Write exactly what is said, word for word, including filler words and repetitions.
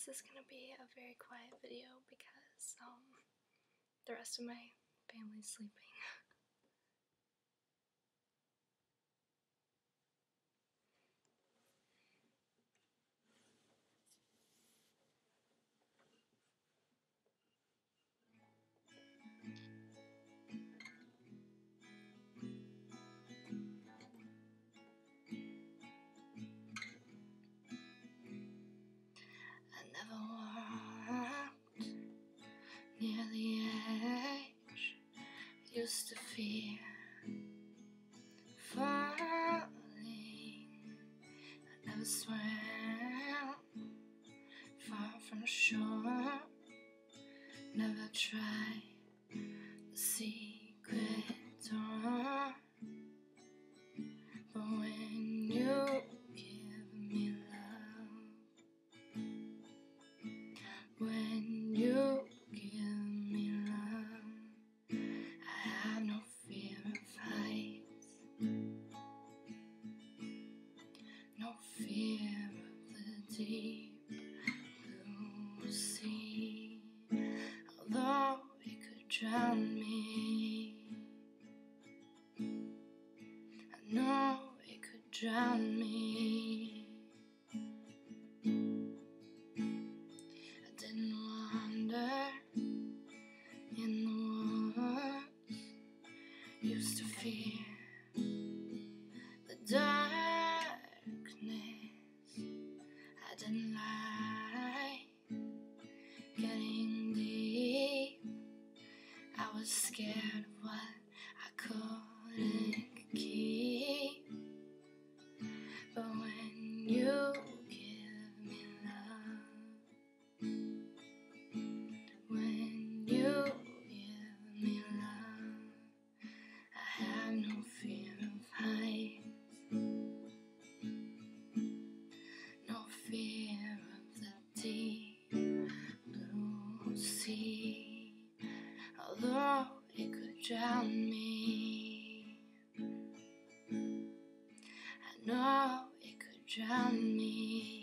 this is gonna be a very quiet video because um, the rest of my family's sleeping. I never walked near the edge, used to fear falling. I never swam far from shore, never tried the secret door. But when you give me love, when you give me love, I have no fear of heights, no fear of the deep blue sea. Although it could drown me, I know it could drown me. I didn't wander in the woods, used to fear the darkness. I didn't like getting deep, I was scared of what I couldn't keep. But when you give me love, when you give me love, I have no fear of heights, no fear of the deep blue sea. Although it could drown me, I know it could drown me.